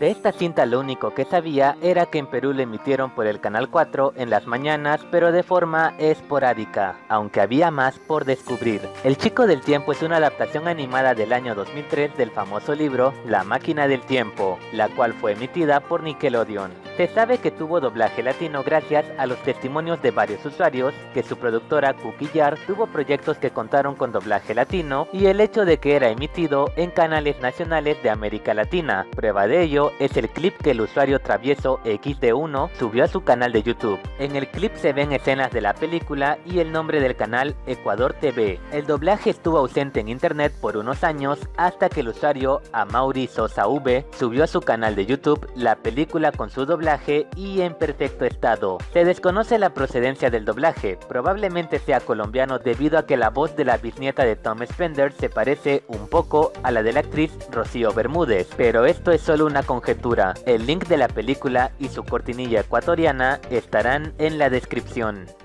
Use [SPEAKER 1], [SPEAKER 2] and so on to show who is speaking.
[SPEAKER 1] De esta cinta lo único que sabía era que en Perú la emitieron por el Canal 4 en las mañanas, pero de forma esporádica, aunque había más por descubrir. El Chico del Tiempo es una adaptación animada del año 2003 del famoso libro La Máquina del Tiempo, la cual fue emitida por Nickelodeon. Se sabe que tuvo doblaje latino gracias a los testimonios de varios usuarios, que su productora Cookie Jar tuvo proyectos que contaron con doblaje latino y el hecho de que era emitido en canales nacionales de América Latina. Prueba de ello es el clip que el usuario Travieso XD1 subió a su canal de YouTube. En el clip se ven escenas de la película y el nombre del canal Ecuador TV. El doblaje estuvo ausente en internet por unos años hasta que el usuario Amaury Sosa V subió a su canal de YouTube la película con su doblaje y en perfecto estado. Se desconoce la procedencia del doblaje, probablemente sea colombiano debido a que la voz de la bisnieta de Tom Spender se parece un poco a la de la actriz Rocío Bermúdez, pero esto es solo una conjetura. El link de la película y su cortinilla ecuatoriana estarán en la descripción.